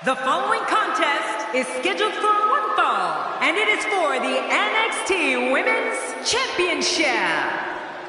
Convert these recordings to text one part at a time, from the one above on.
The following contest is scheduled for one fall, and it is for the NXT Women's Championship.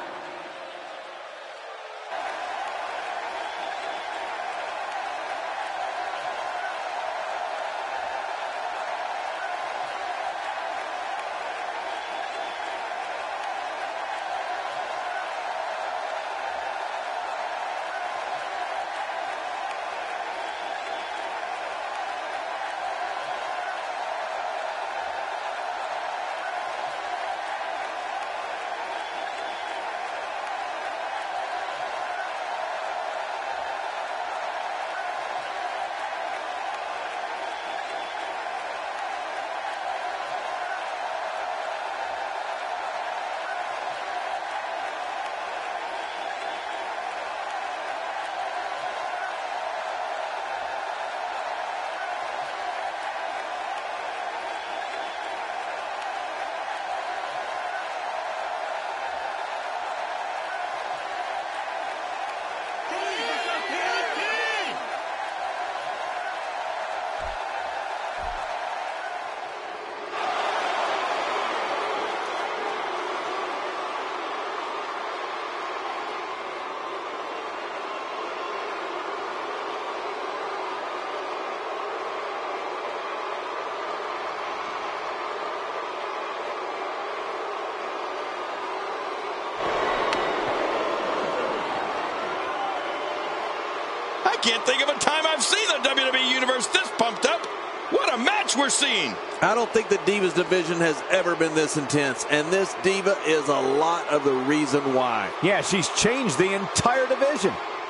I can't think of a time I've seen the WWE Universe this pumped up. What a match we're seeing. I don't think the Divas division has ever been this intense, and this Diva is a lot of the reason why. Yeah, she's changed the entire division.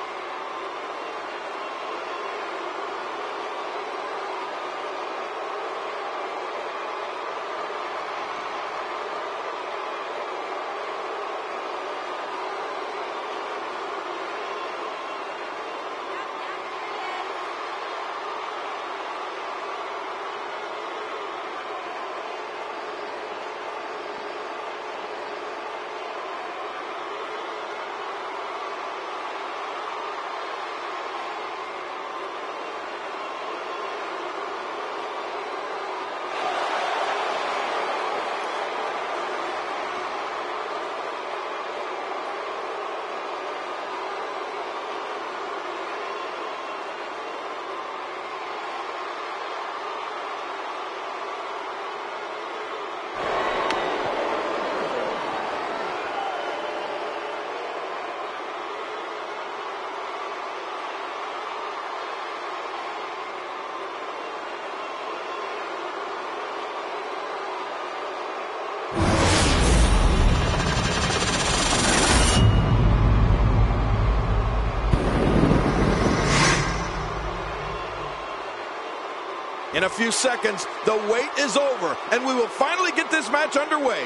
In a few seconds, the wait is over, and we will finally get this match underway.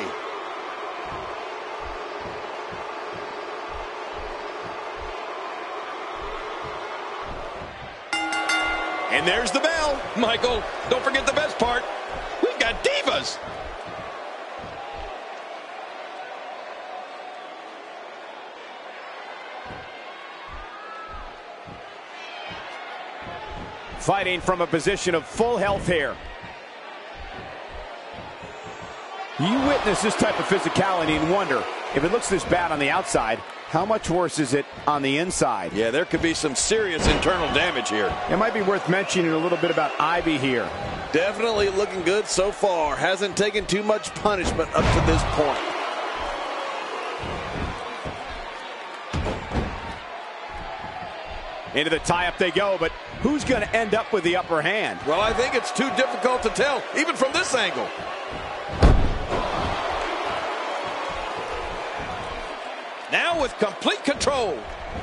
And there's the bell. Michael, don't forget the best part. We've got Divas. Fighting from a position of full health here. You witness this type of physicality and wonder, if it looks this bad on the outside, how much worse is it on the inside? Yeah, there could be some serious internal damage here. It might be worth mentioning a little bit about Ivy here. Definitely looking good so far. Hasn't taken too much punishment up to this point. Into the tie-up they go, but who's going to end up with the upper hand? Well, I think it's too difficult to tell, even from this angle. Now with complete control.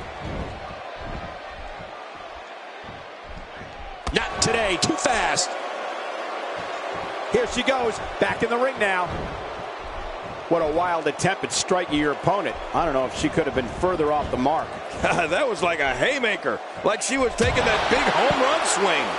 Not today, too fast. Here she goes, back in the ring now. What a wild attempt at striking your opponent. I don't know if she could have been further off the mark. That was like a haymaker, like she was taking that big home run swing.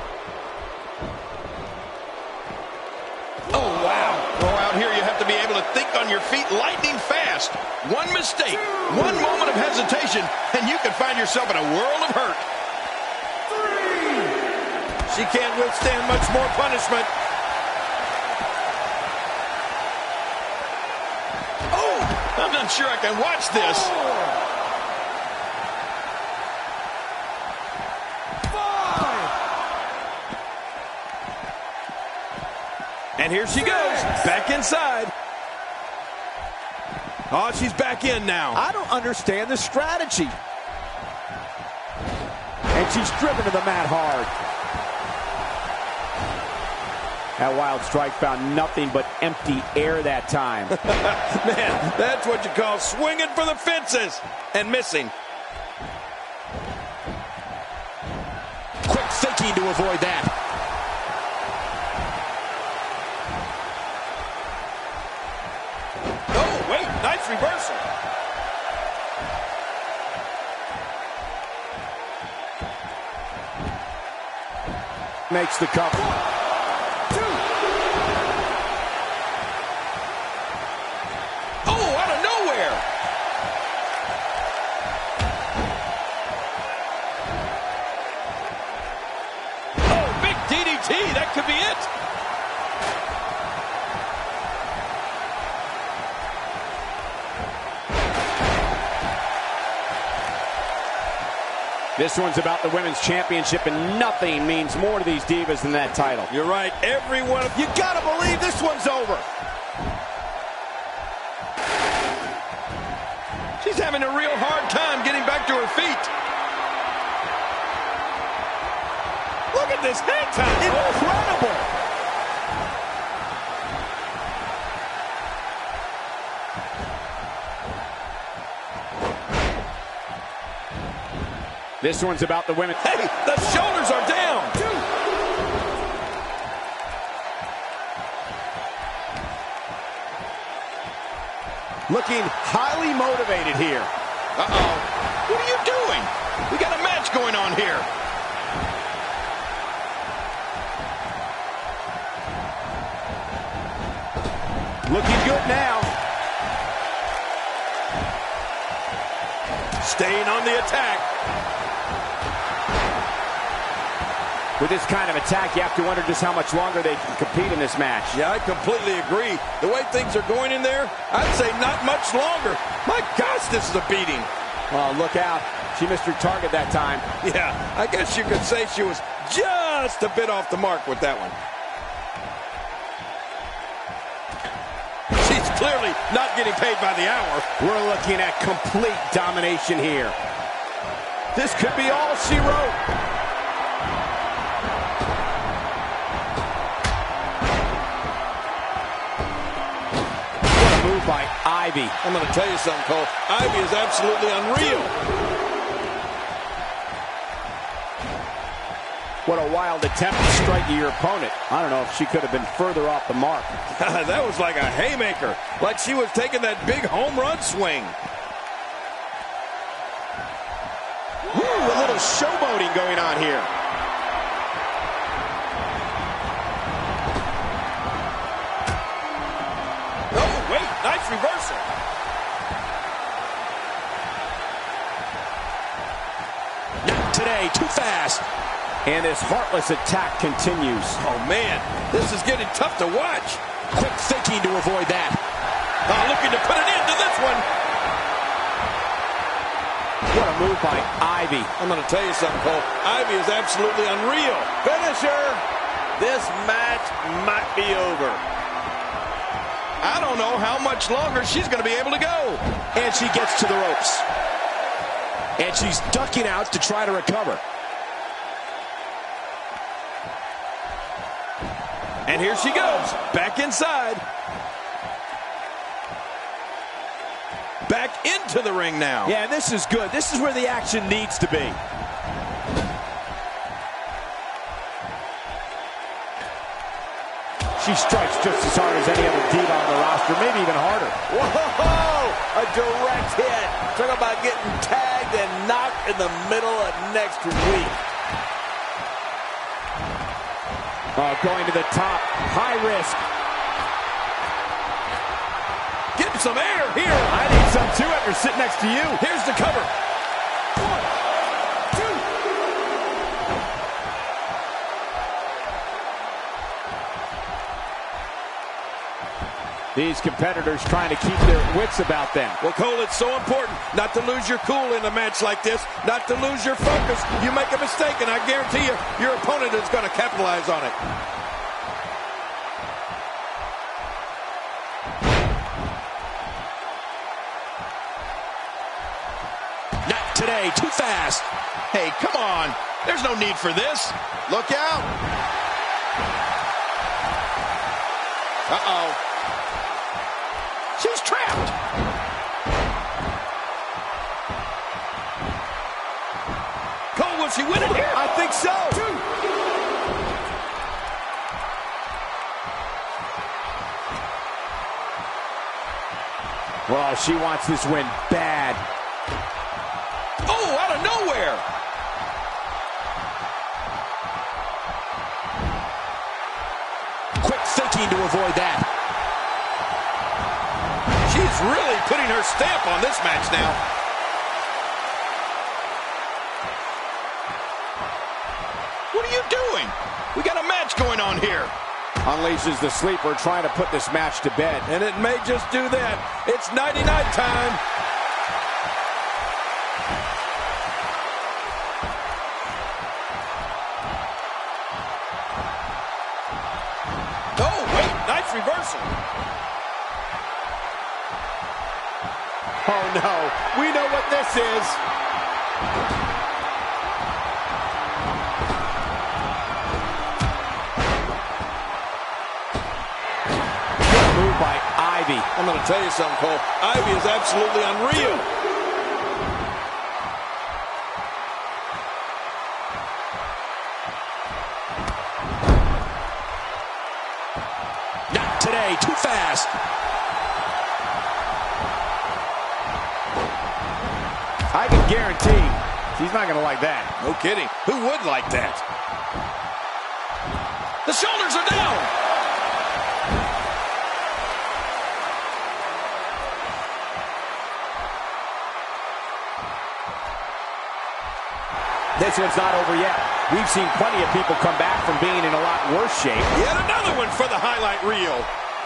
Oh, wow. Oh, out here you have to be able to think on your feet lightning fast. One mistake, one moment of hesitation, and you can find yourself in a world of hurt. She can't withstand much more punishment. Oh, I'm not sure I can watch this. 5. And here she goes, back inside. Oh, she's back in now. I don't understand the strategy. And she's driven to the mat hard. That wild strike found nothing but empty air that time. Man, that's what you call swinging for the fences and missing. Quick thinking to avoid that. Oh, wait, nice reversal. Makes the cover. That could be it. This one's about the women's championship, and nothing means more to these divas than that title. You're right. Everyone, you gotta believe this one's over. She's having a real hard time getting back to her feet. Look at this hang time. Incredible. This one's about the women. Hey, the shoulders are down. Looking highly motivated here. Uh-oh. What are you doing? We got a match going on here. Looking good now. Staying on the attack. With this kind of attack, you have to wonder just how much longer they can compete in this match. Yeah, I completely agree. The way things are going in there, I'd say not much longer. My gosh, this is a beating. Well, look out. She missed her target that time. Yeah, I guess you could say she was just a bit off the mark with that one. She's clearly not getting paid by the hour. We're looking at complete domination here. This could be all she wrote. By Ivy. I'm going to tell you something, Cole. Ivy is absolutely unreal. What a wild attempt to strike your opponent. I don't know if she could have been further off the mark. That was like a haymaker. Like she was taking that big home run swing. Ooh, a little showboating going on here. Nice reversal. Not today, too fast. And this heartless attack continues. Oh, man, this is getting tough to watch. Quick thinking to avoid that. Looking to put an end to this one. What a move by Ivy. I'm going to tell you something, Cole. Ivy is absolutely unreal. Finisher. This match might be over. I don't know how much longer she's going to be able to go. And she gets to the ropes. And she's ducking out to try to recover. And here she goes, back inside. Back into the ring now. Yeah, this is good. This is where the action needs to be. She strikes just as hard as any other diva on the roster, maybe even harder. Whoa! A direct hit. Talk about getting tagged and knocked in the middle of next week. Oh, going to the top. High risk. some air here. I need some too after sitting next to you. Here's the cover. 1, 2. These competitors trying to keep their wits about them. Well, Cole, it's so important not to lose your cool in a match like this, not to lose your focus. You make a mistake, and I guarantee you, your opponent is going to capitalize on it. Not today, too fast. Hey, come on. There's no need for this. Look out. Uh-oh. She's trapped. Cole, will she win it here? I think so. 2. Well, she wants this win bad. Oh, out of nowhere. Quick thinking to avoid that. She's really putting her stamp on this match now. What are you doing? We got a match going on here. Unleashes the sleeper, trying to put this match to bed. And it may just do that. It's nighty-night time. Oh, wait, nice reversal. Oh, no. We know what this is. Good move by Ivy. I'm going to tell you something, Cole. Ivy is absolutely unreal. Not today, too fast. I can guarantee she's not going to like that. No kidding. Who would like that? The shoulders are down. This one's not over yet. We've seen plenty of people come back from being in a lot worse shape. Yet another one for the highlight reel.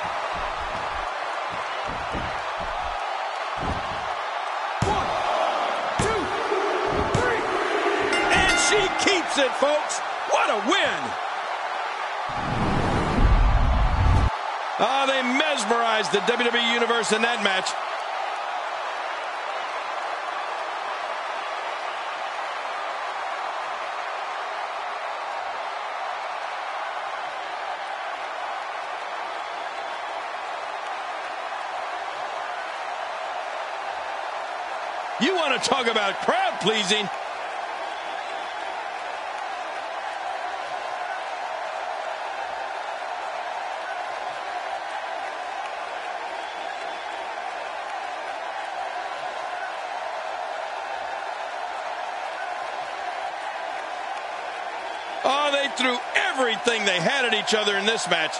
She keeps it, folks. What a win. Oh, they mesmerized the WWE Universe in that match. You want to talk about crowd pleasing? Oh, they threw everything they had at each other in this match.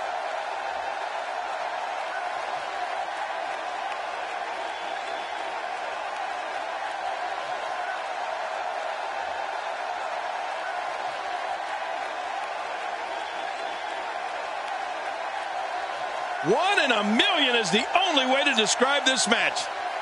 One in a million is the only way to describe this match.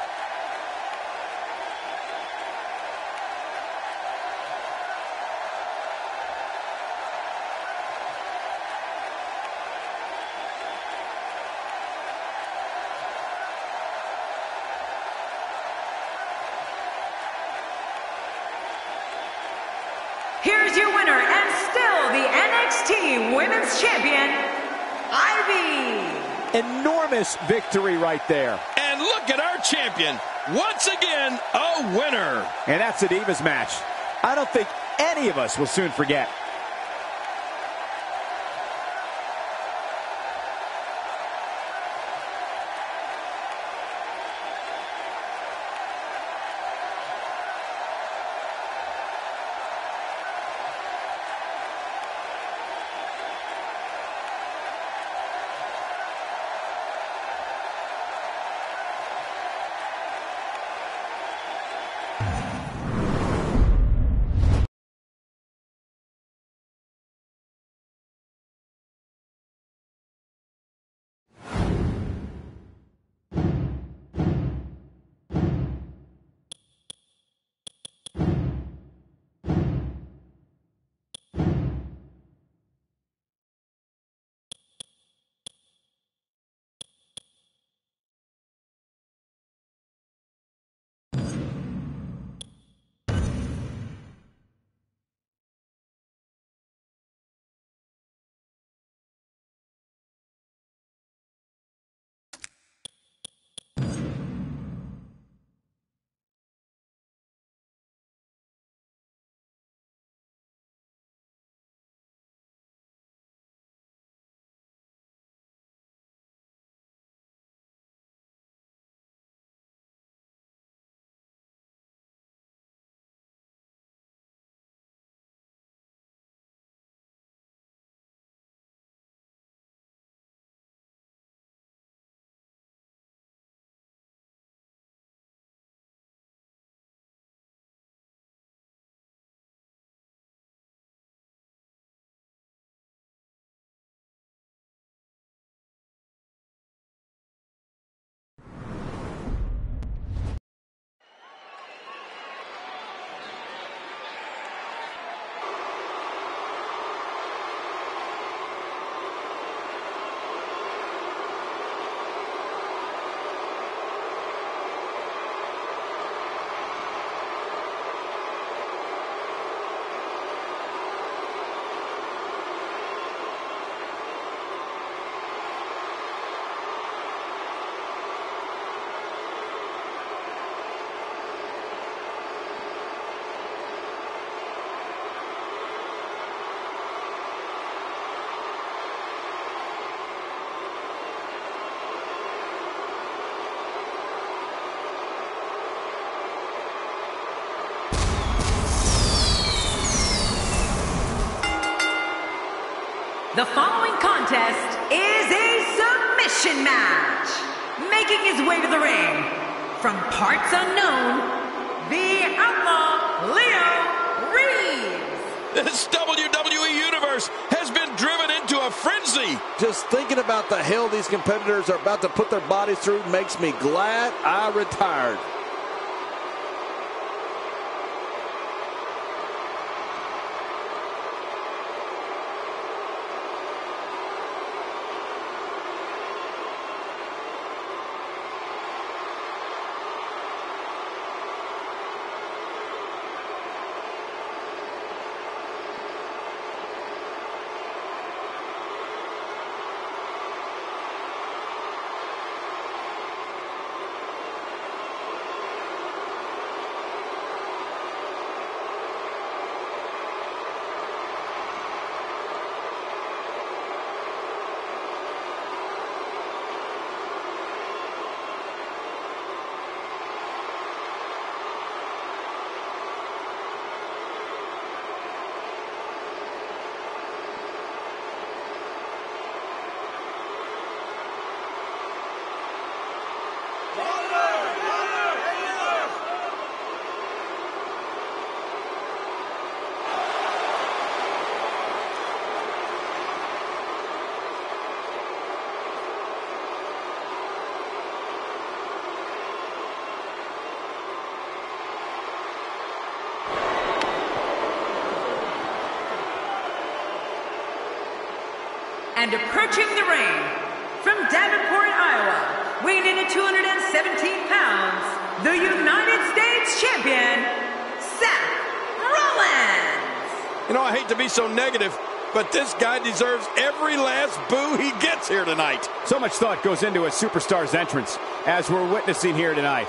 Here's your winner and still the NXT Women's Champion, Ivy. Enormous victory right there. And look at our champion, once again, a winner. And that's the Divas match. I don't think any of us will soon forget. The following contest is a submission match. Making his way to the ring, from parts unknown, the Outlaw Lio Reeves. This WWE Universe has been driven into a frenzy. Just thinking about the hell these competitors are about to put their bodies through makes me glad I retired. And approaching the ring, from Davenport, Iowa, weighing in at 217 pounds, the United States Champion, Seth Rollins. You know, I hate to be so negative, but this guy deserves every last boo he gets here tonight. So much thought goes into a superstar's entrance, as we're witnessing here tonight.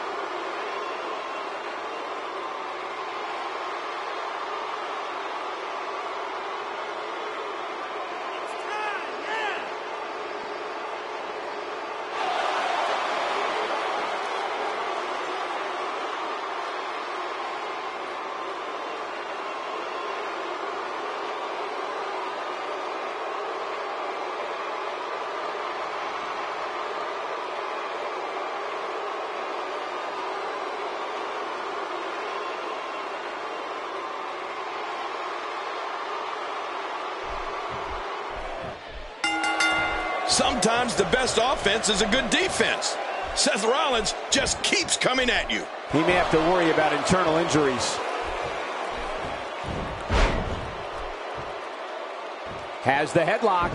Sometimes the best offense is a good defense. Seth Rollins just keeps coming at you. He may have to worry about internal injuries. Has the headlock.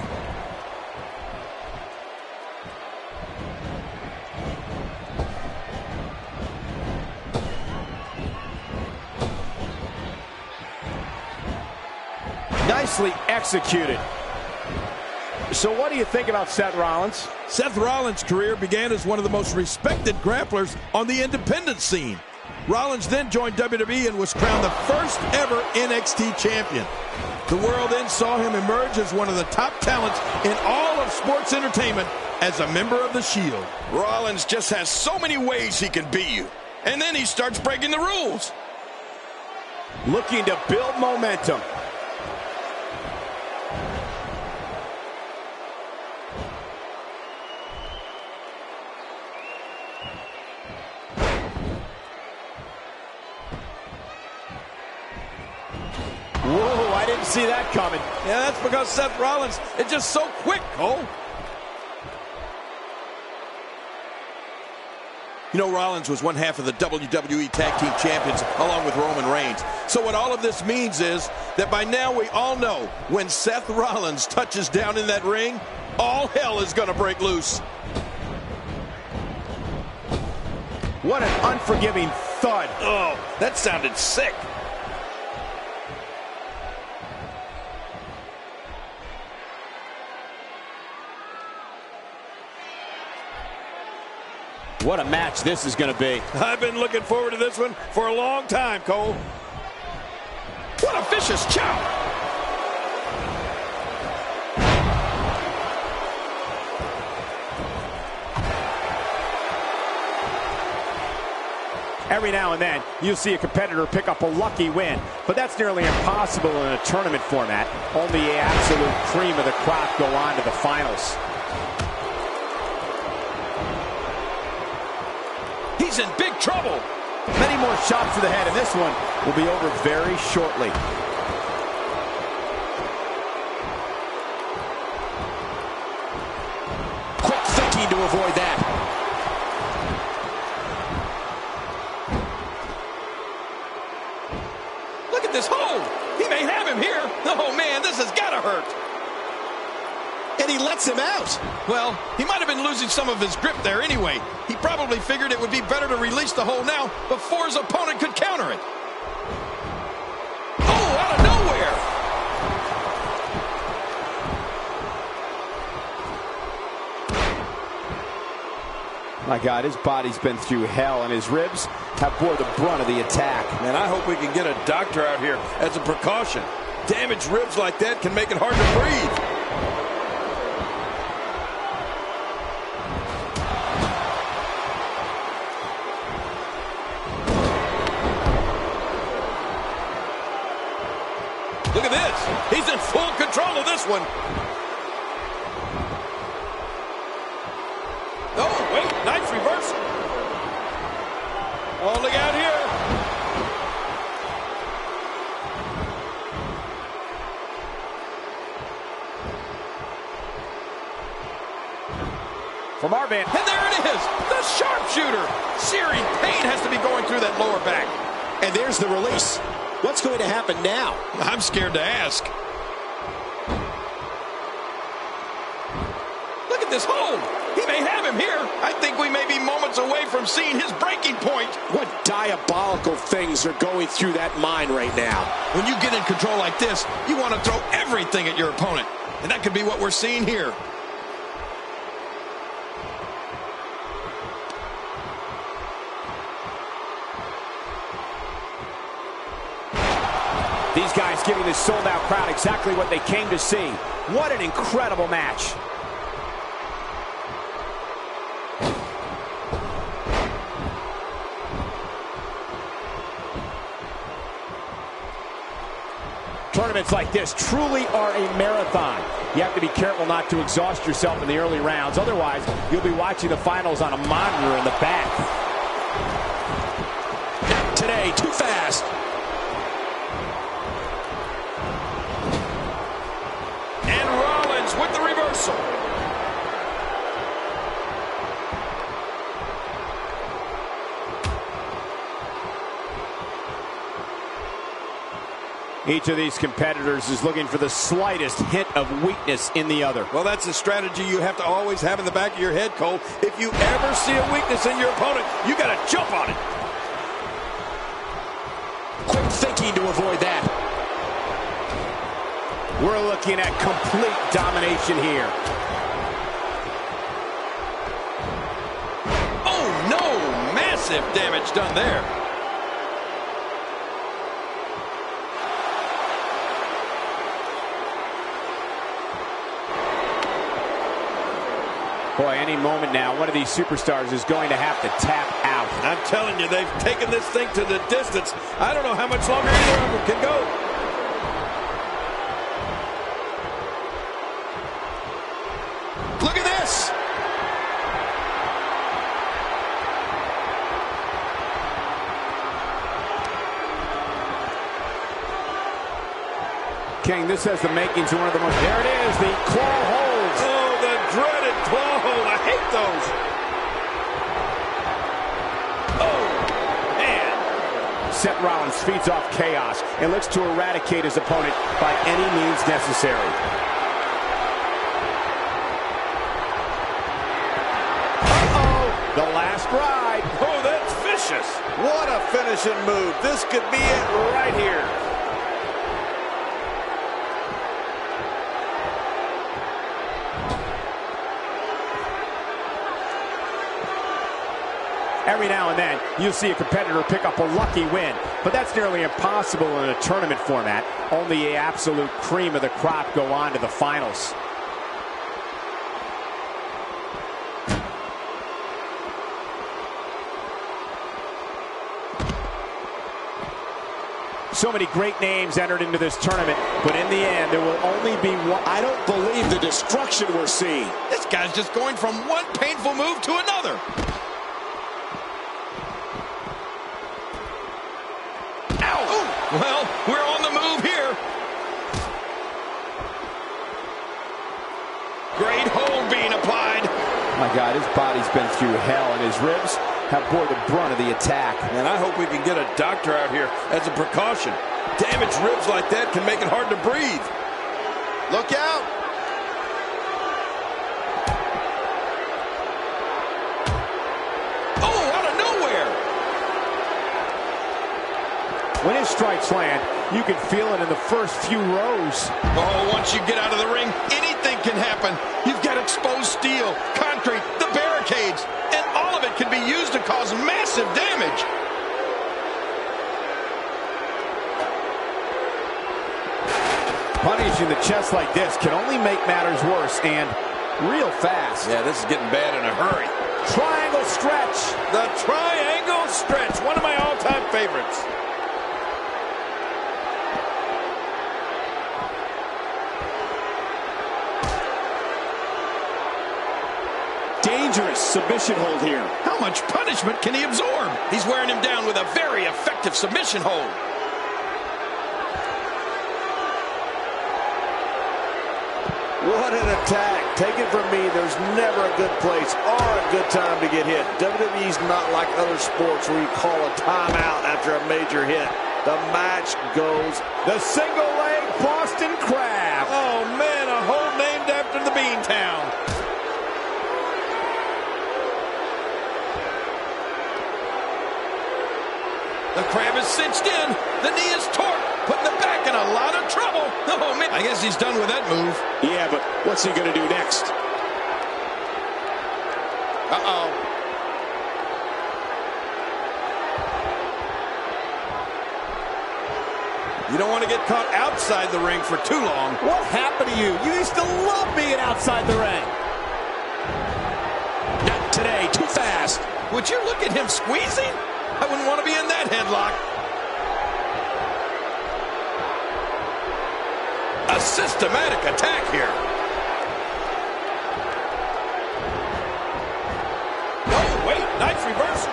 Nicely executed. So what do you think about Seth Rollins? Seth Rollins' career began as one of the most respected grapplers on the independent scene. Rollins then joined WWE and was crowned the first ever NXT champion. The world then saw him emerge as one of the top talents in all of sports entertainment as a member of The Shield. Rollins just has so many ways he can beat you. And then he starts breaking the rules. Looking to build momentum. Whoa, I didn't see that coming. Yeah, that's because Seth Rollins is just so quick, Cole. You know, Rollins was one half of the WWE Tag Team Champions along with Roman Reigns. So what all of this means is that by now we all know when Seth Rollins touches down in that ring, all hell is going to break loose. What an unforgiving thud. Oh, that sounded sick. What a match this is going to be. I've been looking forward to this one for a long time, Cole. What a vicious chop. Every now and then, you'll see a competitor pick up a lucky win, but that's nearly impossible in a tournament format. Only the absolute cream of the crop go on to the finals. He's in big trouble. Many more shots to the head, and this one will be over very shortly. Quick thinking to avoid that. Look at this hold. He may have him here. Oh, man, this has got to hurt. And he lets him out. Well, he might have been losing some of his grip there anyway. He probably figured it would be better to release the hold now before his opponent could counter it. Oh, out of nowhere. My God, his body's been through hell, and his ribs have bore the brunt of the attack. Man, I hope we can get a doctor out here as a precaution. Damaged ribs like that can make it hard to breathe. Look at this. He's in full control of this one. Oh, wait. Nice reversal. Oh, look out here. From our van. And there it is. The sharpshooter. Searing pain has to be going through that lower back. And there's the release. What's going to happen now? I'm scared to ask. Look at this hold. He may have him here. I think we may be moments away from seeing his breaking point. What diabolical things are going through that mind right now? When you get in control like this, you want to throw everything at your opponent. And that could be what we're seeing here. These guys giving this sold-out crowd exactly what they came to see. What an incredible match. Tournaments like this truly are a marathon. You have to be careful not to exhaust yourself in the early rounds. Otherwise, you'll be watching the finals on a monitor in the back. Not today, too fast. And Rollins with the reversal. Each of these competitors is looking for the slightest hint of weakness in the other. Well, that's a strategy you have to always have in the back of your head, Cole. If you ever see a weakness in your opponent, you got to jump on it. Quick thinking to avoid that. We're looking at complete domination here. Oh, no! Massive damage done there. Boy, any moment now, one of these superstars is going to have to tap out. I'm telling you, they've taken this thing to the distance. I don't know how much longer either of them can go. Look at this. King, this has the makings of one of the most... There it is, the claw holds. Oh, the dreaded claw hold. I hate those. Oh, man. Seth Rollins feeds off chaos and looks to eradicate his opponent by any means necessary. Uh-oh, the last ride. Oh, that's vicious. What a finishing move. This could be it right here. Every now and then, you'll see a competitor pick up a lucky win, but that's nearly impossible in a tournament format. Only the absolute cream of the crop go on to the finals. So many great names entered into this tournament, but in the end, there will only be one. I don't believe the destruction we're seeing. This guy's just going from one painful move to another. Ow! Ooh. Well, we're on the move here. Great hold being applied. My God, his body's been through hell, and his ribs have bore the brunt of the attack. And I hope we can get a doctor out here as a precaution. Damaged ribs like that can make it hard to breathe. Look out! Oh, out of nowhere! When his strikes land, you can feel it in the first few rows. Oh, once you get out of the ring, anything can happen. You've got exposed steel, concrete, the barricades, and all of it can be used to cause massive damage. Punishing the chest like this can only make matters worse, and real fast. Yeah, this is getting bad in a hurry. Triangle stretch. The triangle stretch, one of my all-time favorites. Dangerous submission hold here. How much punishment can he absorb? He's wearing him down with a very effective submission hold. What an attack. Take it from me, there's never a good place or a good time to get hit. WWE's not like other sports where you call a timeout after a major hit. The match goes. The single leg Boston Crab. Oh, man, a hold named after the Beantown. The Crab is cinched in. The knee is torqued, putting the back in a lot of trouble. Oh, man. I guess he's done with that move. Yeah, but what's he going to do next? Uh-oh. You don't want to get caught outside the ring for too long. What happened to you? You used to love being outside the ring. Not today. Too fast. Would you look at him squeezing? I wouldn't want to be in that headlock. A systematic attack here. Oh, wait, nice reversal.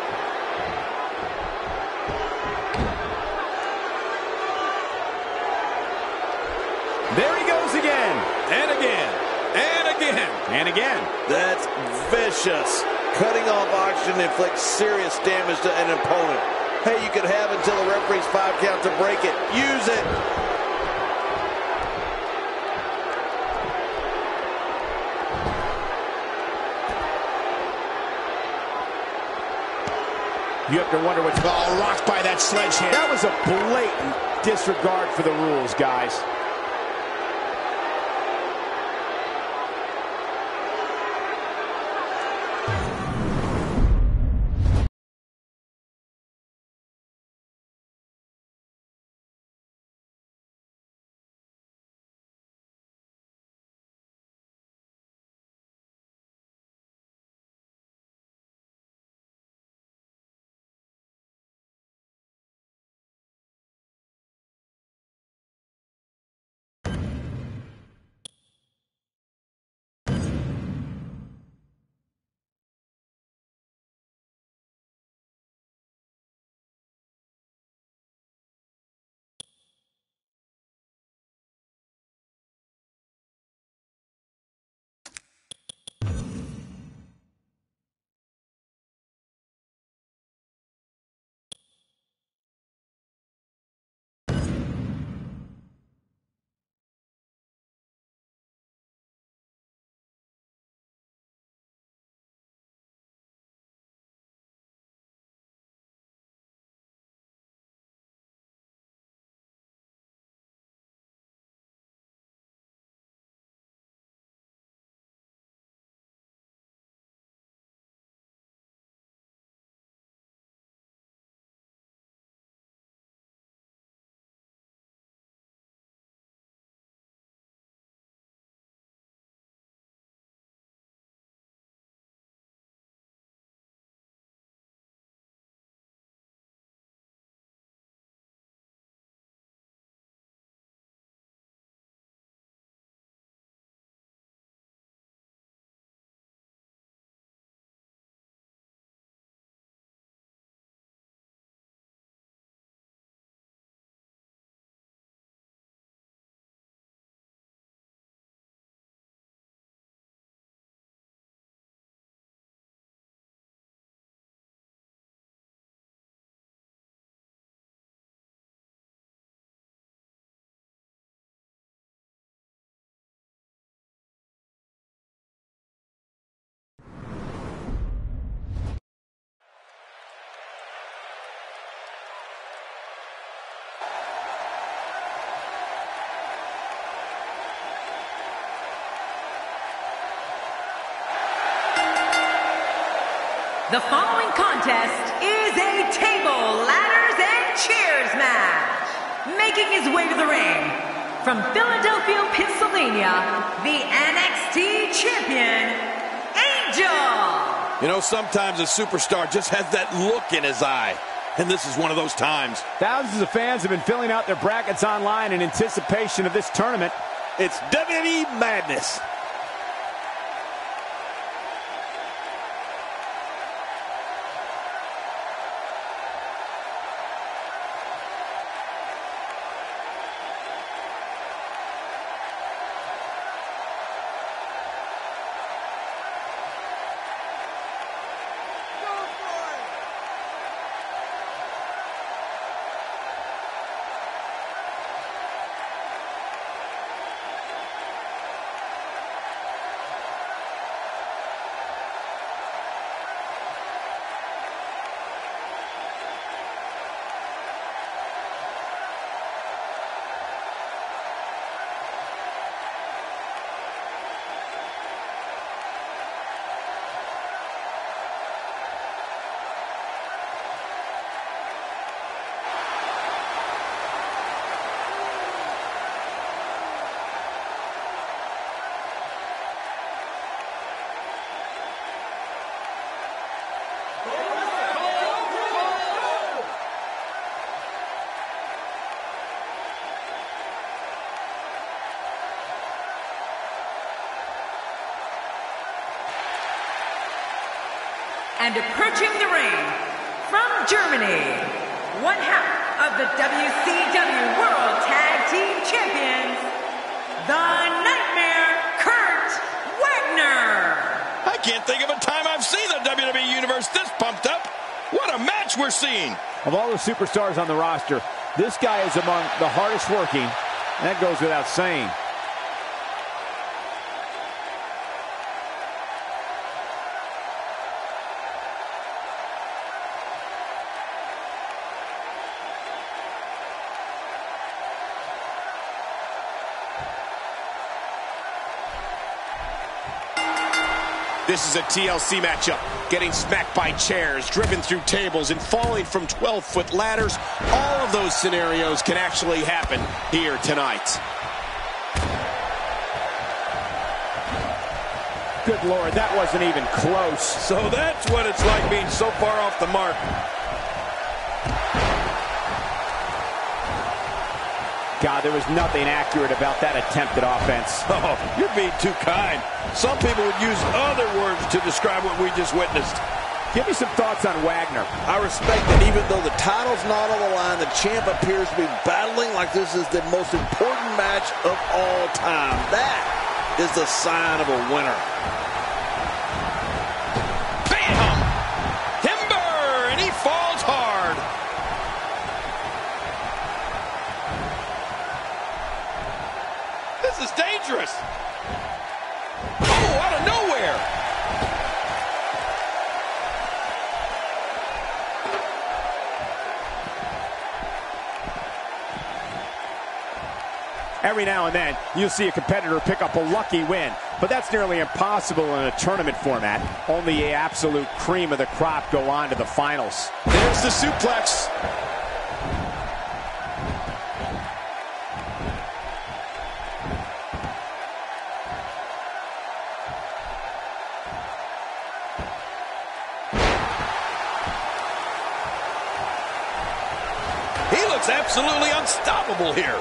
There he goes again. And again. And again. And again. That's vicious. Cutting off oxygen inflicts serious damage to an opponent. Hey, you could have until the referee's 5 count to break it. Use it. You have to wonder what's... Oh, rocked by that sledgehammer. That was a blatant disregard for the rules, guys. The following contest is a table, ladders, and chairs match. Making his way to the ring from Philadelphia, Pennsylvania, the NXT champion, Angel. You know, sometimes a superstar just has that look in his eye. And this is one of those times. Thousands of fans have been filling out their brackets online in anticipation of this tournament. It's WWE Madness. And approaching the ring from Germany, one half of the WCW World Tag Team Champions, the Nightmare, Kurt Wagner. I can't think of a time I've seen the WWE Universe this pumped up. What a match we're seeing. Of all the superstars on the roster, this guy is among the hardest working, and that goes without saying. This is a TLC matchup. Getting smacked by chairs, driven through tables, and falling from 12-foot ladders. All of those scenarios can actually happen here tonight. Good Lord, that wasn't even close. So that's what it's like being so far off the mark. God, there was nothing accurate about that attempted offense. Oh, you're being too kind. Some people would use other words to describe what we just witnessed. Give me some thoughts on Wagner. I respect that even though the title's not on the line, the champ appears to be battling like this is the most important match of all time. That is the sign of a winner. Bam! Timber! And he falls hard. This is dangerous. Oh, out of nowhere. Every now and then, you'll see a competitor pick up a lucky win, but that's nearly impossible in a tournament format. Only the absolute cream of the crop go on to the finals. There's the suplex. He looks absolutely unstoppable here.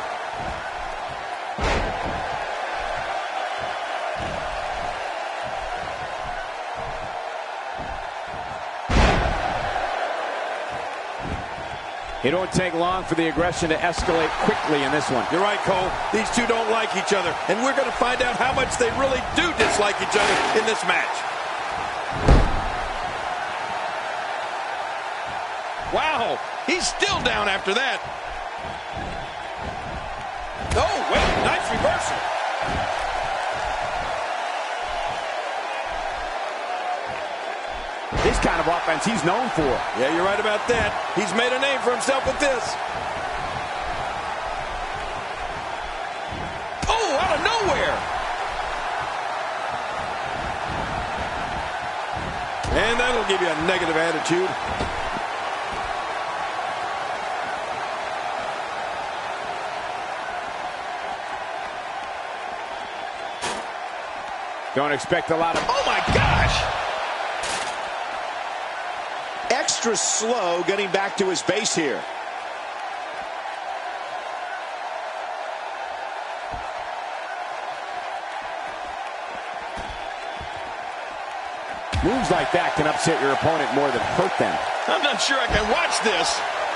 It won't take long for the aggression to escalate quickly in this one. You're right, Cole. These two don't like each other, and we're going to find out how much they really do dislike each other in this match. Wow, he's still down after that. Oh, wait, nice reversal. This kind of offense he's known for. Yeah, you're right about that. He's made a name for himself with this. Oh, out of nowhere. And that'll give you a negative attitude. Don't expect a lot of... Oh, my gosh! Extra slow getting back to his base here. Moves like that can upset your opponent more than hurt them. I'm not sure I can watch this.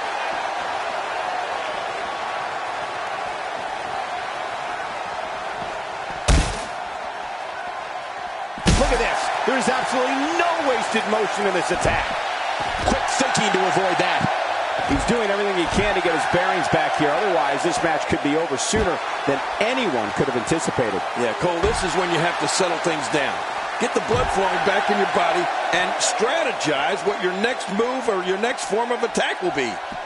Look at this. There's absolutely no wasted motion in this attack. Quick thinking to avoid that. He's doing everything he can to get his bearings back here. Otherwise, this match could be over sooner than anyone could have anticipated. Yeah, Cole, this is when you have to settle things down. Get the blood flowing back in your body and strategize what your next move or your next form of attack will be.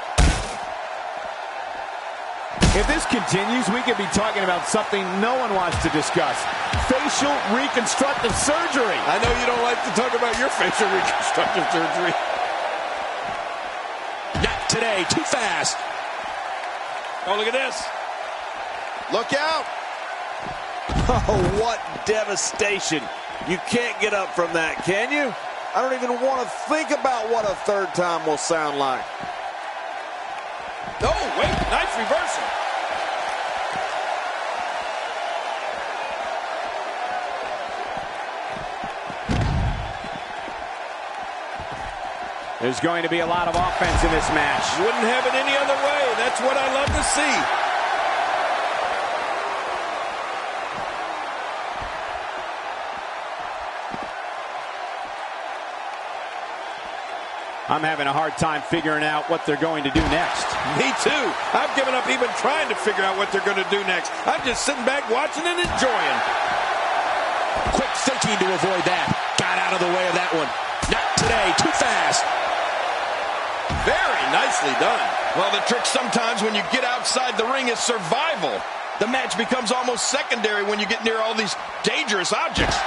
If this continues, we could be talking about something no one wants to discuss. Facial reconstructive surgery. I know you don't like to talk about your facial reconstructive surgery. Not today, too fast. Oh, look at this. Look out. Oh, what devastation. You can't get up from that, can you? I don't even want to think about what a third time will sound like. Oh, wait, nice reversal. There's going to be a lot of offense in this match. Wouldn't have it any other way. That's what I love to see. I'm having a hard time figuring out what they're going to do next. Me too. I've given up even trying to figure out what they're going to do next. I'm just sitting back watching and enjoying. Quick thinking to avoid that. Got out of the way of that one. Not today, too fast. Very nicely done. Well, the trick sometimes when you get outside the ring is survival. The match becomes almost secondary when you get near all these dangerous objects.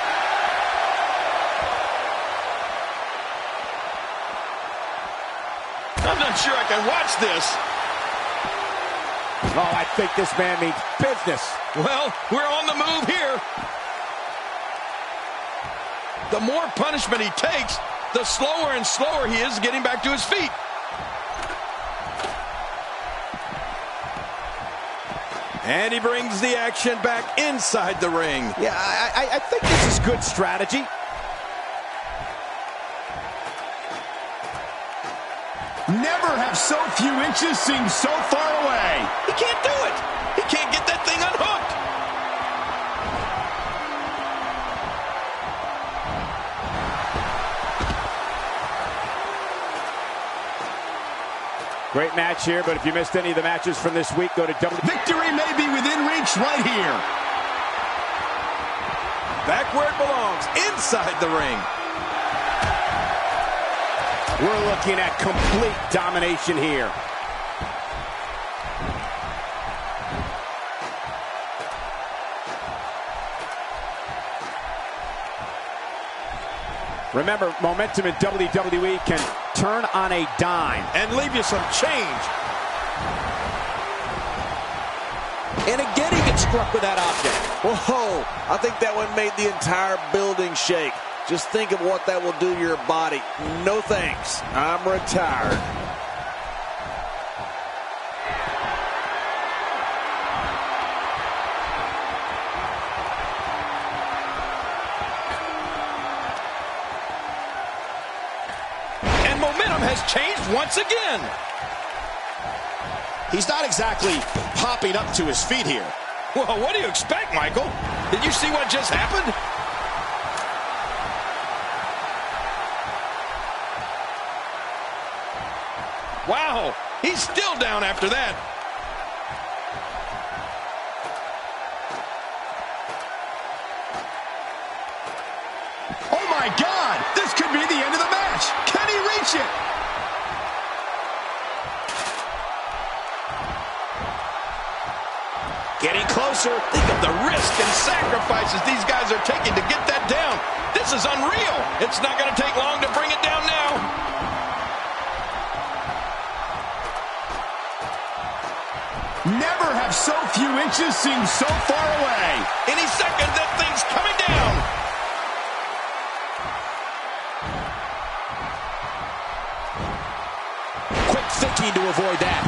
I'm not sure I can watch this. Oh, I think this man means business. Well, we're on the move here. The more punishment he takes, the slower and slower he is getting back to his feet. And he brings the action back inside the ring. Yeah, I think this is good strategy. Never have so few inches seem so far away. He can't do it. He can't get that thing unhooked. Great match here, but if you missed any of the matches from this week, go to Victory may be within reach right here. Back where it belongs, inside the ring. We're looking at complete domination here. Remember, momentum in WWE can turn on a dime. And leave you some change. And again, he gets struck with that object. Whoa, I think that one made the entire building shake. Just think of what that will do to your body. No thanks. I'm retired. And momentum has changed once again. He's not exactly popping up to his feet here. Well, what do you expect, Michael? Did you see what just happened? Wow, he's still down after that. Oh my God, this could be the end of the match. Can he reach it? Getting closer. Think of the risk and sacrifices these guys are taking to get that down. This is unreal. It's not going to take long to bring it down now. Never have so few inches seemed so far away. Any second, that thing's coming down. Quick thinking to avoid that.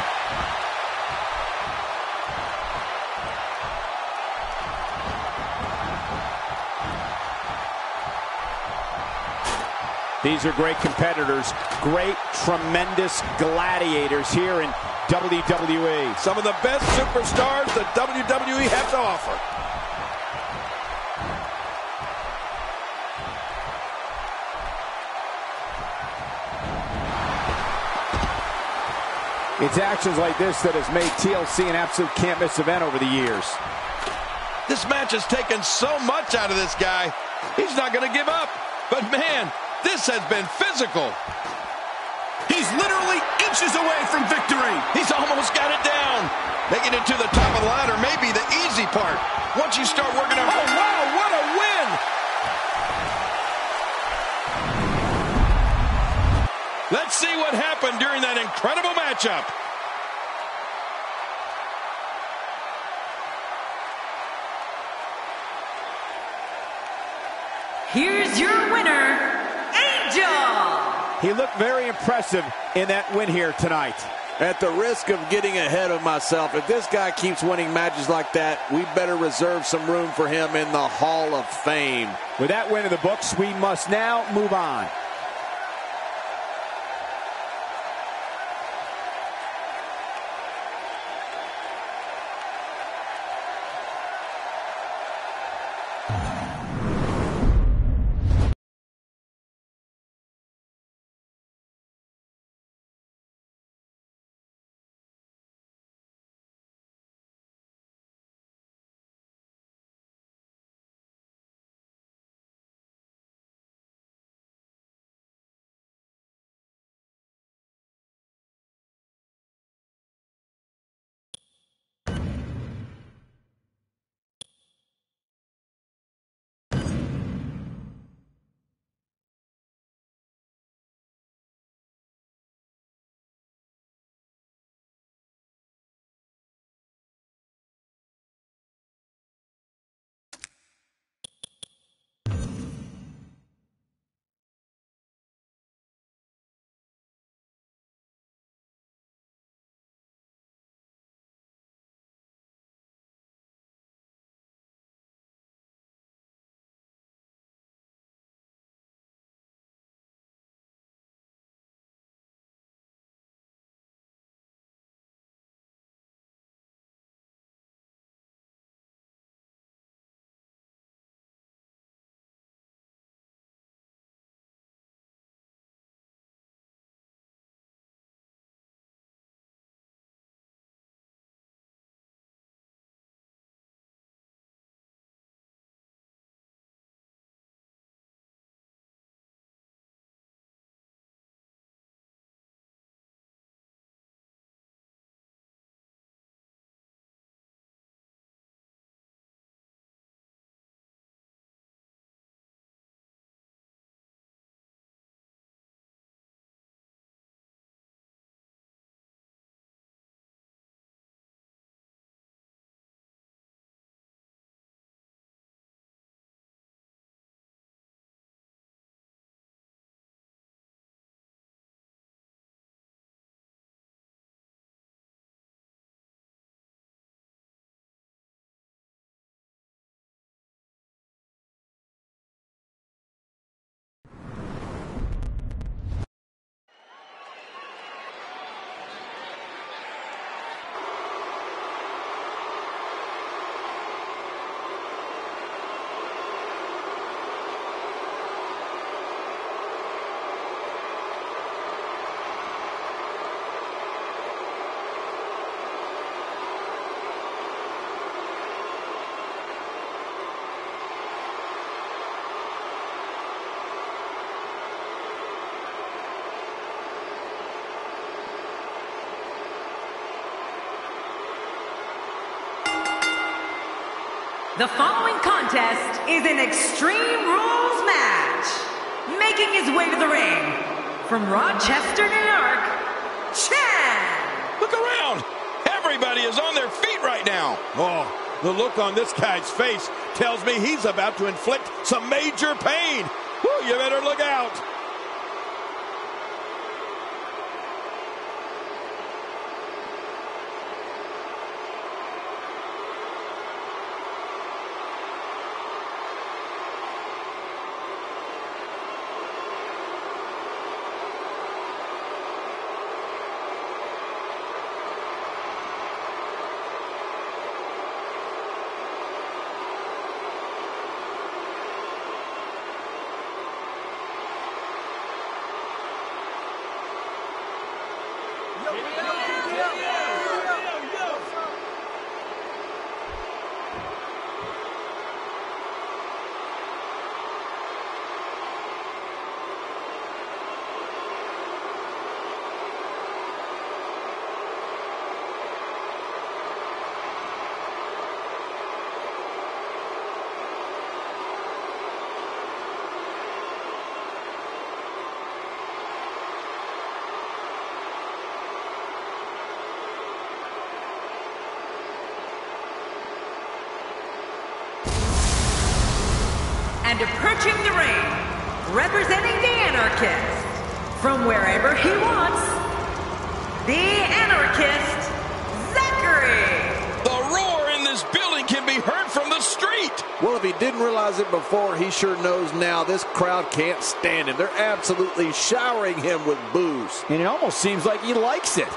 These are great competitors, great, tremendous gladiators here in WWE. Some of the best superstars that WWE has to offer. It's actions like this that has made TLC an absolute can't-miss event over the years. This match has taken so much out of this guy. He's not going to give up. But man, this has been physical. He's literally inches away from victory. He's almost got it down. Making it to the top of the ladder may be the easy part. Once you start working on... Oh, wow, what a win! Let's see what happened during that incredible matchup. Here's your winner, Angel. He looked very impressive in that win here tonight. At the risk of getting ahead of myself, if this guy keeps winning matches like that, we better reserve some room for him in the Hall of Fame. With that win in the books, we must now move on. The following contest is an Extreme Rules match. Making his way to the ring, from Rochester, New York, Chad. Look around. Everybody is on their feet right now. Oh, the look on this guy's face tells me he's about to inflict some major pain. Whew, you better look out. And approaching the ring, representing the Anarchist, from wherever he wants, the Anarchist, Zachary. The roar in this building can be heard from the street. Well, if he didn't realize it before, he sure knows now. This crowd can't stand him. They're absolutely showering him with boos. And it almost seems like he likes it.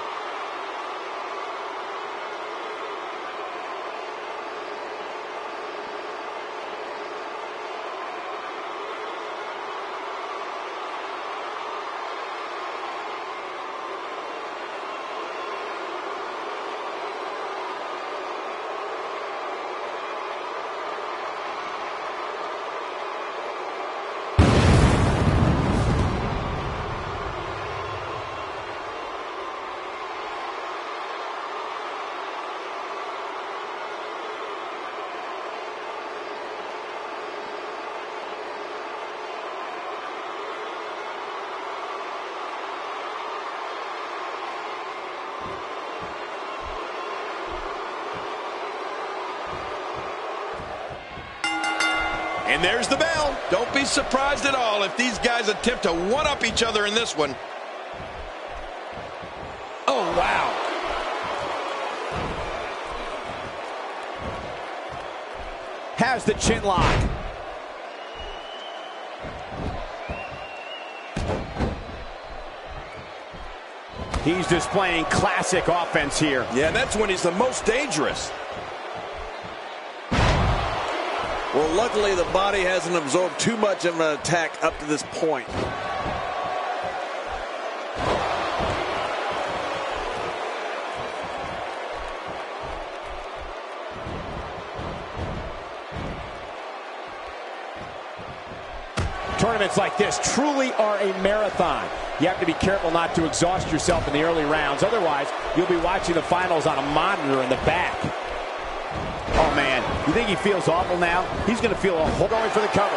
And there's the bell. Don't be surprised at all if these guys attempt to one-up each other in this one. Oh, wow. Has the chin lock. He's displaying classic offense here. Yeah, that's when he's the most dangerous. Well, luckily the body hasn't absorbed too much of an attack up to this point. Tournaments like this truly are a marathon. You have to be careful not to exhaust yourself in the early rounds. Otherwise, you'll be watching the finals on a monitor in the back. Oh, man. You think he feels awful now? He's going to feel a whole going for the cover.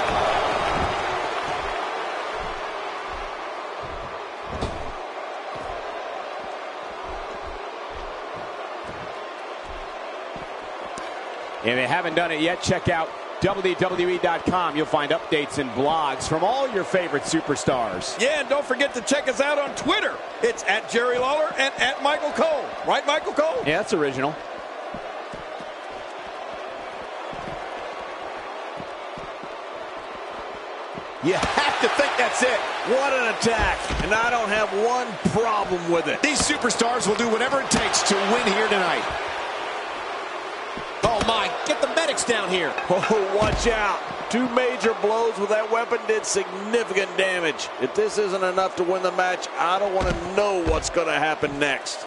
If you haven't done it yet, check out WWE.com. You'll find updates and blogs from all your favorite superstars. Yeah, and don't forget to check us out on Twitter. It's at Jerry Lawler and at Michael Cole. Right, Michael Cole? Yeah, that's original. You have to think that's it. What an attack. And I don't have one problem with it. These superstars will do whatever it takes to win here tonight. Oh, my. Get the medics down here. Oh, watch out. Two major blows with that weapon did significant damage. If this isn't enough to win the match, I don't want to know what's going to happen next.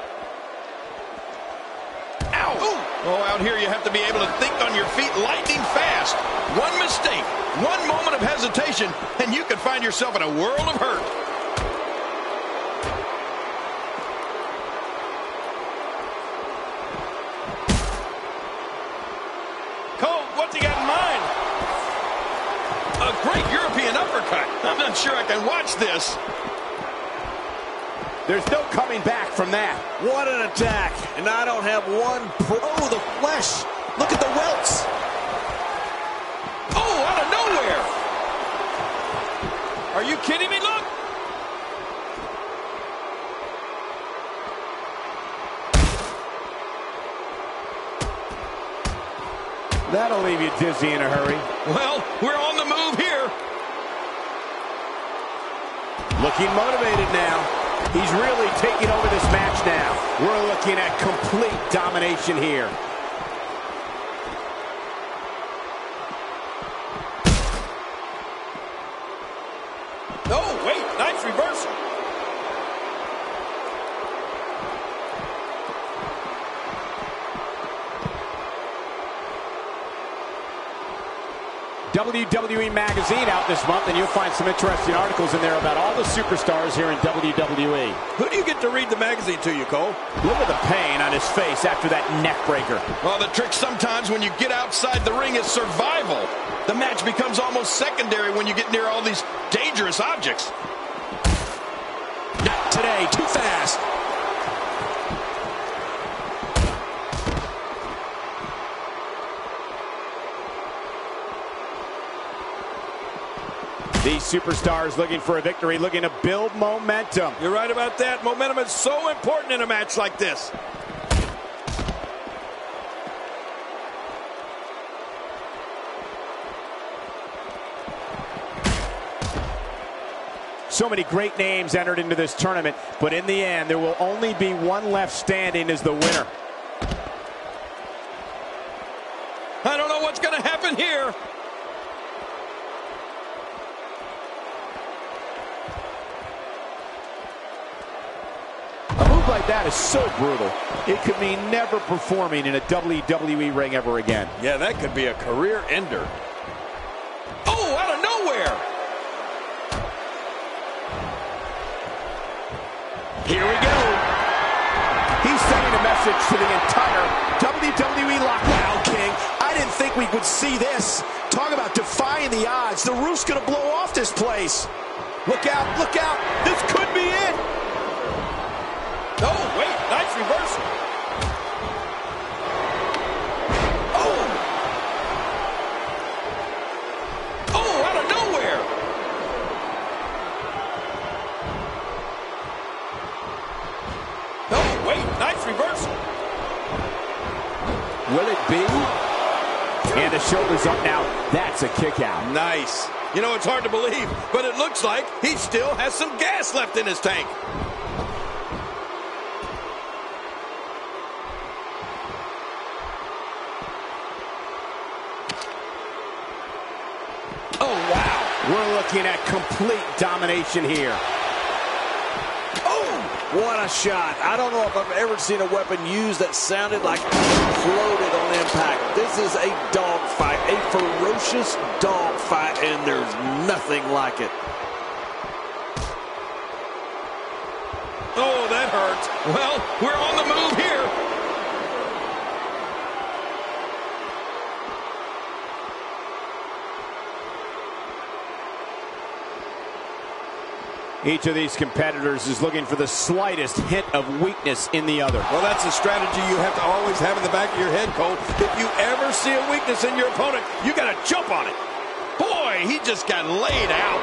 Ow! Ooh. Oh, out here you have to be able to think on your feet lightning fast. One mistake, one moment of hesitation, and you could find yourself in a world of hurt. uppercut. I'm not sure I can watch this. There's no coming back from that. What an attack. And I don't have one. Oh, the flesh. Look at the welts. Oh, out of nowhere. Are you kidding me? Look. That'll leave you dizzy in a hurry. Well, we're on the move here. Looking motivated now. He's really taking over this match now. We're looking at complete domination here. Oh, wait, nice reversal. WWE Magazine out this month, and you'll find some interesting articles in there about all the superstars here in WWE. Who do you get to read the magazine to you, Cole? Look at the pain on his face after that neck breaker. Well, the trick sometimes when you get outside the ring is survival. The match becomes almost secondary when you get near all these dangerous objects. Not today, too fast. These superstars looking for a victory, looking to build momentum. You're right about that. Momentum is so important in a match like this. So many great names entered into this tournament, but in the end, there will only be one left standing as the winner. I don't know what's going to happen here. A move like that is so brutal. It could mean never performing in a WWE ring ever again. Yeah, that could be a career ender. Oh, out of nowhere. Here we go. He's sending a message to the entire WWE locker. Wow, King. I didn't think we would see this. Talk about defying the odds. The roof's going to blow off this place. Look out, look out. This could be it. Oh, wait, nice reversal. Oh. Oh, out of nowhere. Oh, wait, nice reversal. Will it be? And the shoulder's up now. That's a kick out. Nice. You know, it's hard to believe, but it looks like he still has some gas left in his tank. Oh, wow. We're looking at complete domination here. Oh, what a shot. I don't know if I've ever seen a weapon used that sounded like it exploded on impact. This is a dogfight, a ferocious dogfight, and there's nothing like it. Oh, that hurts. Well, we're on the move here. Each of these competitors is looking for the slightest hint of weakness in the other. Well, that's a strategy you have to always have in the back of your head, Cole. If you ever see a weakness in your opponent, you got to jump on it. Boy, he just got laid out.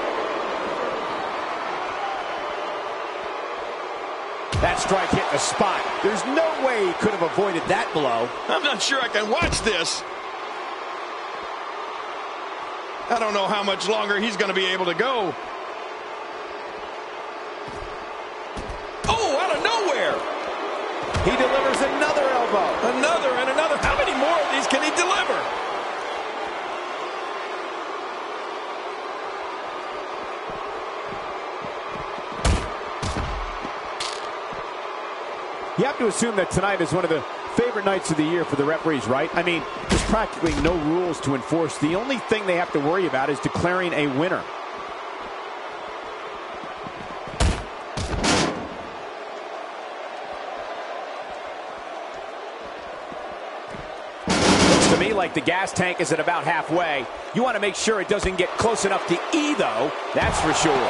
That strike hit the spot. There's no way he could have avoided that blow. I'm not sure I can watch this. I don't know how much longer he's going to be able to go. Oh, out of nowhere. He delivers another elbow. Another and another. How many more of these can he deliver? You have to assume that tonight is one of the favorite nights of the year for the referees, right? I mean, there's practically no rules to enforce. The only thing they have to worry about is declaring a winner. To me, like the gas tank is at about halfway. You want to make sure it doesn't get close enough to E, though. That's for sure.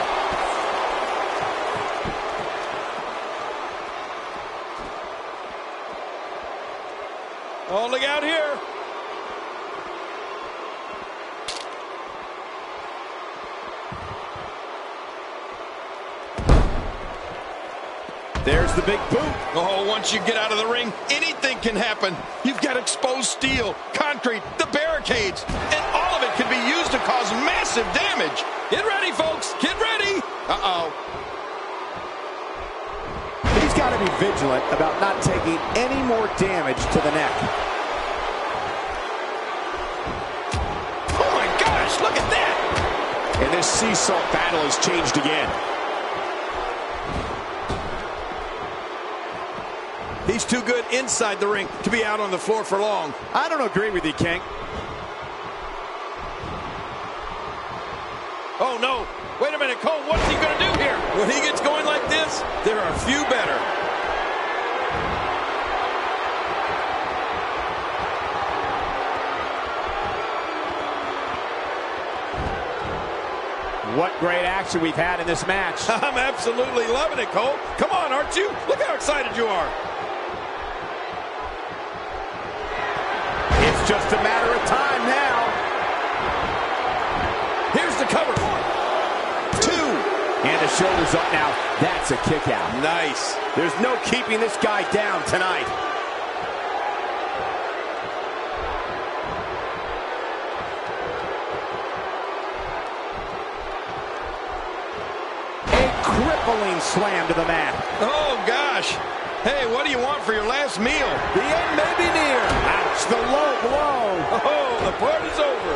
Oh, look out here. There's the big boot. Oh, once you get out of the ring, anything can happen. You've got exposed steel, concrete, the barricades, and all of it can be used to cause massive damage. Get ready, folks. Get ready. Uh-oh. He's got to be vigilant about not taking any more damage to the neck. Oh, my gosh, look at that. And this sea salt battle has changed again. He's too good inside the ring to be out on the floor for long. I don't agree with you, King. Oh, no. Wait a minute, Cole. What's he going to do here? When he gets going like this, there are few better. What great action we've had in this match. I'm absolutely loving it, Cole. Come on, aren't you? Look how excited you are. It's just a matter of time now. Here's the cover. 1, 2. And the shoulders up now. That's a kick out. Nice. There's no keeping this guy down tonight. Crippling slam to the mat. Oh, gosh. Hey, what do you want for your last meal? The end may be near. Ouch, the low blow. Oh, the party's over.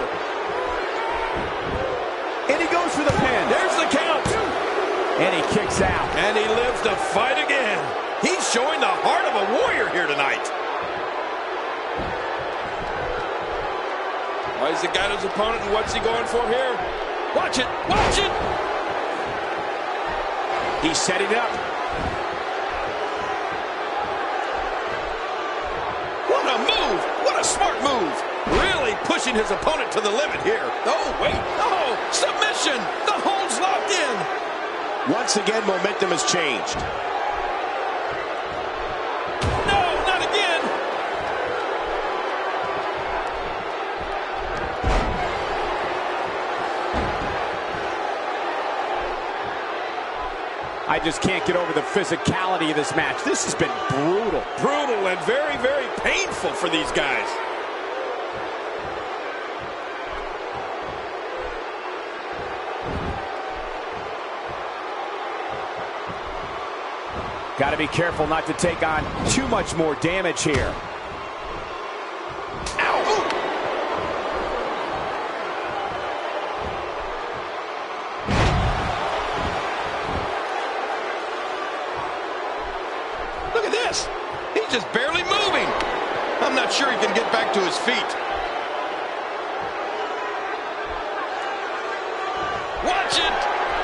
And he goes for the pin. There's the count. And he kicks out. And he lives to fight again. He's showing the heart of a warrior here tonight. Oh, he's got his opponent, and what's he going for here? Watch it. Watch it. He's setting it up. What a move! What a smart move! Really pushing his opponent to the limit here. Oh, wait. Oh, submission! The hold's locked in. Once again, momentum has changed. No, not again. I just can't get over the physicality of this match. This has been brutal. Brutal and very, very painful for these guys. Got to be careful not to take on too much more damage here. Look at this. He's just barely moving. I'm not sure he can get back to his feet. Watch it.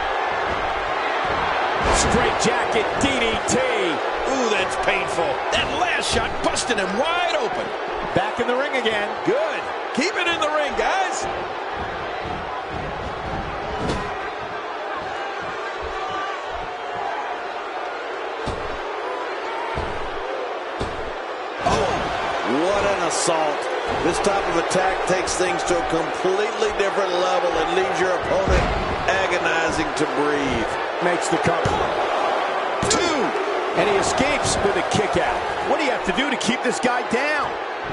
Straight jacket DDT. Ooh, that's painful. That last shot busted him wide open. Back in the ring again. Good. Keep it in the ring, guys. What an assault. This type of attack takes things to a completely different level and leaves your opponent agonizing to breathe. Makes the cover. 2. And he escapes with a kick out. What do you have to do to keep this guy down?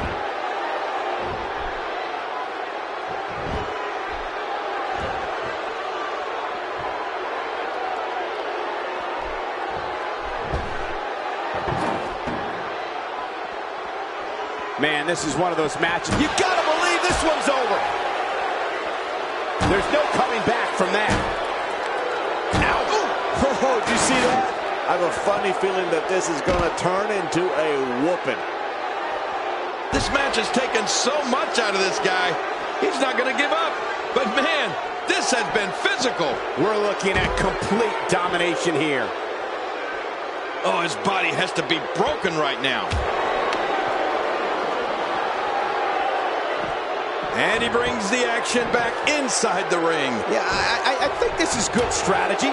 Man, this is one of those matches. You gotta believe this one's over. There's no coming back from that. Ow. Oh, did you see that? I have a funny feeling that this is going to turn into a whooping. This match has taken so much out of this guy. He's not going to give up. But, man, this has been physical. We're looking at complete domination here. Oh, his body has to be broken right now. And he brings the action back inside the ring. Yeah, I think this is good strategy.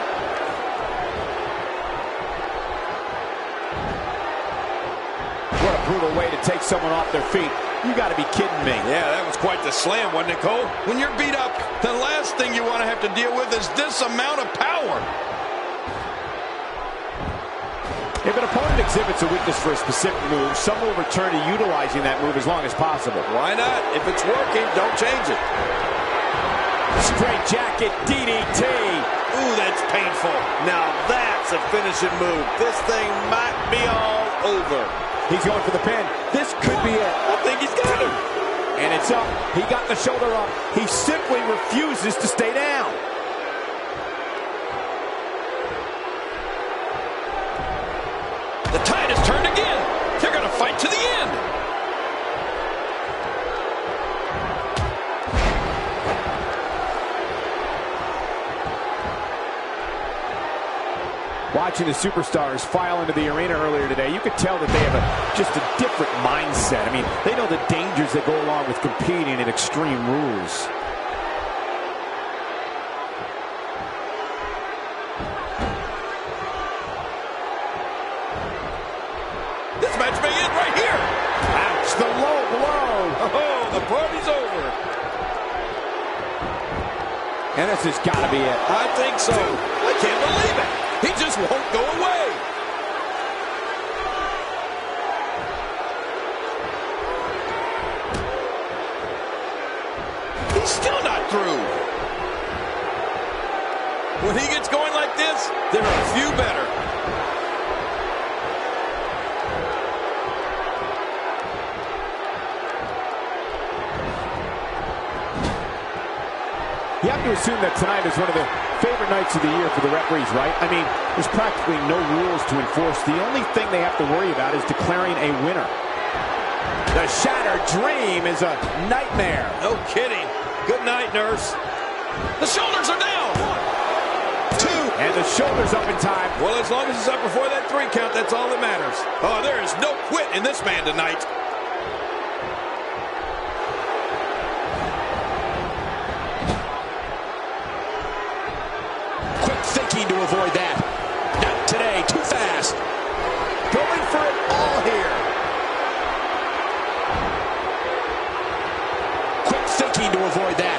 What a brutal way to take someone off their feet. You got to be kidding me. Yeah, that was quite the slam, wasn't it, Cole? When you're beat up, the last thing you want to have to deal with is this amount of power. If an opponent exhibits a weakness for a specific move, some will return to utilizing that move as long as possible. Why not? If it's working, don't change it. Straight jacket DDT. Ooh, that's painful. Now that's a finishing move. This thing might be all over. He's going for the pin. This could be it. I think he's got him. And it's up. He got the shoulder up. He simply refuses to stay down. The tide has turned again. They're going to fight to the end. Watching the superstars file into the arena earlier today, you could tell that they have just a different mindset. I mean, they know the dangers that go along with competing in extreme rules. This match may end right here. Ouch, the low blow. Oh, the party's over. And this has got to be it. I think so. I can't believe it. He just won't go away. He's still not through. When he gets going like this, there are a few better. You have to assume that tonight is one of the favorite nights of the year for the referees, right? I mean, there's practically no rules to enforce. The only thing they have to worry about is declaring a winner. The Shattered Dream is a nightmare. No kidding. Good night, nurse. The shoulders are down. 1, 2. And the shoulders up in time. Well, as long as it's up before that 3 count, that's all that matters. Oh, there is no quit in this man tonight. To avoid that. Not today. Too fast. Going for it all here. Quick thinking to avoid that.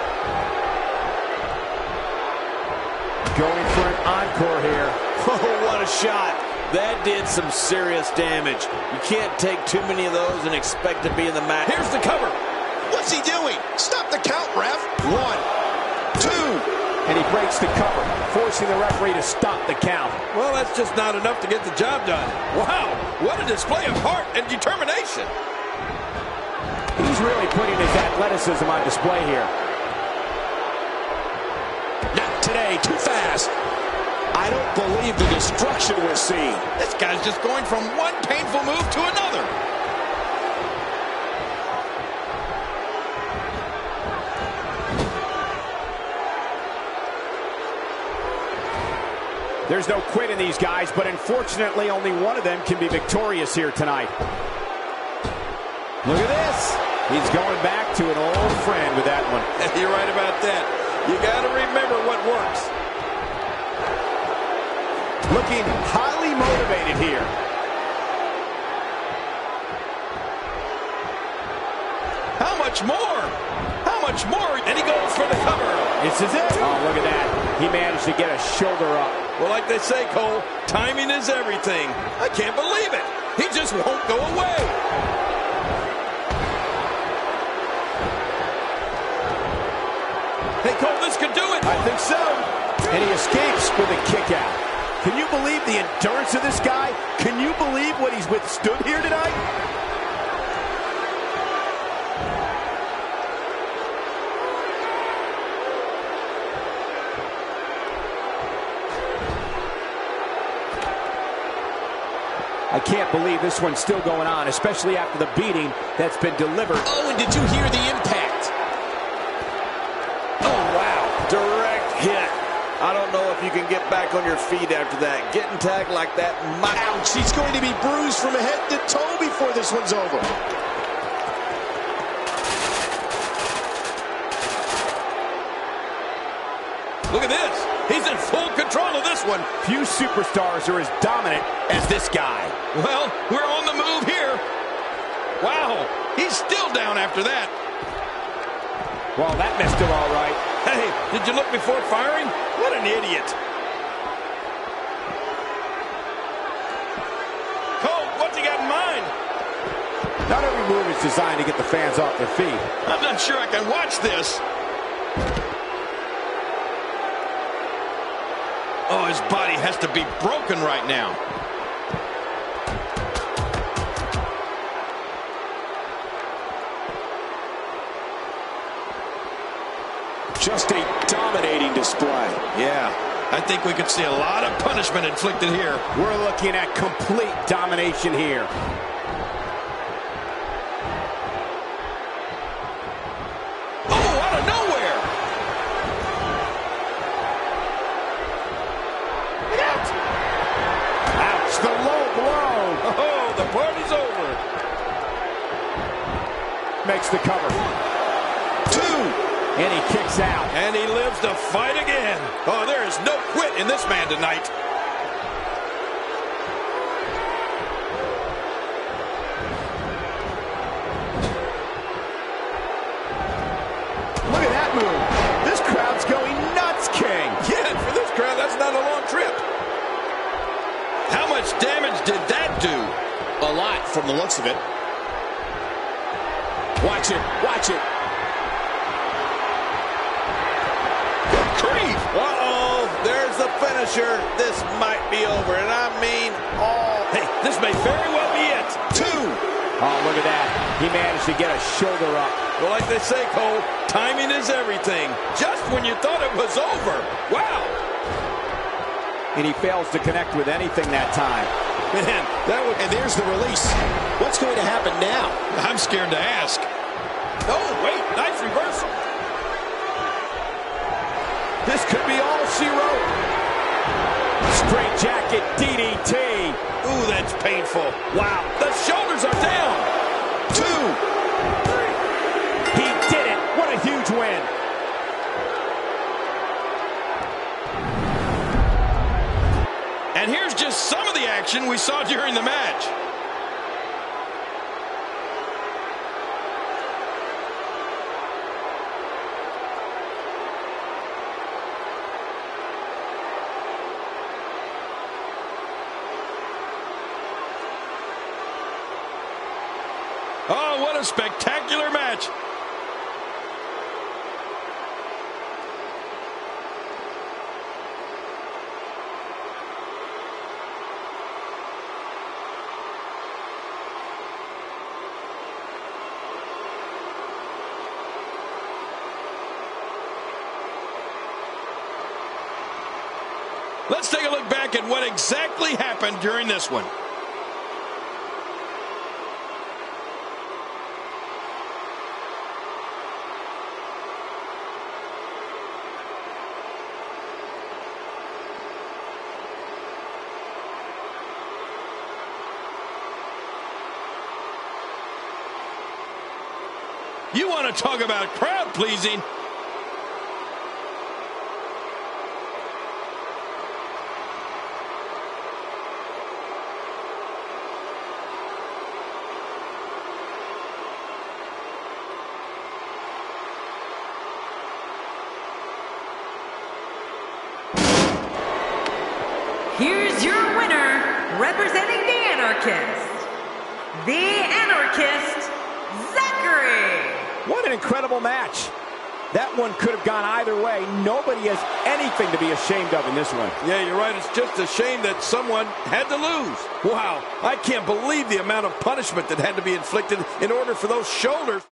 Going for an encore here. Oh, what a shot. That did some serious damage. You can't take too many of those and expect to be in the match. Here's the cover. What's he doing? Stop the count, ref. 1, 2. And he breaks the cover, forcing the referee to stop the count. Well, that's just not enough to get the job done. Wow, what a display of heart and determination. He's really putting his athleticism on display here. Not today, too fast. I don't believe the destruction we're seeing. This guy's just going from one painful move to another. There's no quit in these guys, but unfortunately only one of them can be victorious here tonight. Look at this. He's going back to an old friend with that one. You're right about that. You got to remember what works. Looking highly motivated here. How much more? How much more? And he goes for the cover. This is it. Oh, look at that. He managed to get a shoulder up. Well, like they say, Cole, timing is everything. I can't believe it. He just won't go away. Hey, Cole, this could do it. I think so. And he escapes with a kick out. Can you believe the endurance of this guy? Can you believe what he's withstood here tonight? I can't believe this one's still going on, especially after the beating that's been delivered. Oh, and did you hear the impact? Oh, wow. Direct hit. I don't know if you can get back on your feet after that. Getting tagged like that might... Ouch, he's going to be bruised from head to toe before this one's over. Look at this. He's in full control of this one. Few superstars are as dominant as this guy. Well, we're on the move here. Wow, he's still down after that. Well, that missed him all right. Hey, did you look before firing? What an idiot. Cole, what's he got in mind? Not every move is designed to get the fans off their feet. I'm not sure I can watch this. Oh, his body has to be broken right now. Just a dominating display. Yeah, I think we could see a lot of punishment inflicted here. We're looking at complete domination here. Oh, out of nowhere! Out! Ouch, the low blow. Oh, the party's over. Makes the cover. 2. And he kicks out. And he lives to fight again. Oh, there is no quit in this man tonight. Look at that move. This crowd's going nuts, King. Yeah, and for this crowd, that's not a long trip. How much damage did that do? A lot from the looks of it. Watch it. Watch it. Uh-oh, there's the finisher. This might be over, and I mean all. Hey, this may very well be it. 2. Oh, look at that. He managed to get a shoulder up. Well, like they say, Cole, timing is everything. Just when you thought it was over. Wow. And he fails to connect with anything that time. Man, that was... And there's the release. What's going to happen now? I'm scared to ask. Oh, wait, nice reversal. This could be all she wrote. Straight jacket DDT. Ooh, that's painful. Wow, the shoulders are down. 2, 3. He did it. What a huge win. And here's just some of the action we saw during the match. Oh, what a spectacular match. Let's take a look back at what exactly happened during this one. You want to talk about crowd pleasing? Here's your winner, representing the Anarchist, Zachary. What an incredible match. That one could have gone either way. Nobody has anything to be ashamed of in this one. Yeah, you're right. It's just a shame that someone had to lose. Wow, I can't believe the amount of punishment that had to be inflicted in order for those shoulders.